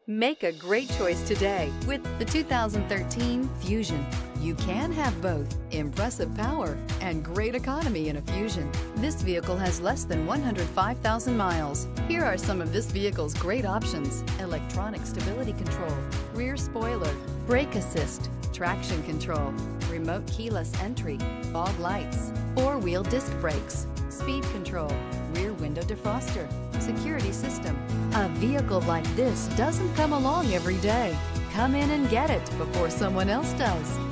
Make a great choice today with the 2013 Fusion. You can have both impressive power and great economy in a Fusion. This vehicle has less than 105,000 miles. Here are some of this vehicle's great options: electronic stability control, rear spoiler, brake assist, traction control, remote keyless entry, fog lights, four-wheel disc brakes, speed control, rear window defroster, security system. A vehicle like this doesn't come along every day. Come in and get it before someone else does.